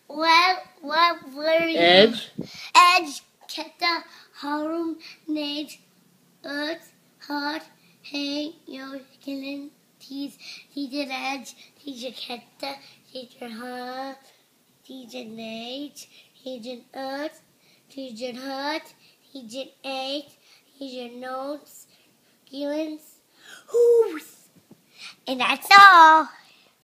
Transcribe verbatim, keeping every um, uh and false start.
Well, what were you? Edge. Edge, ketta, harum, nate, earth, heart, hay, yo, killing, tease, teacher edge, teacher ketta, teacher heart, teacher nate, teacher earth, teacher heart, teacher eight, teacher notes, killings, whoos. And that's all.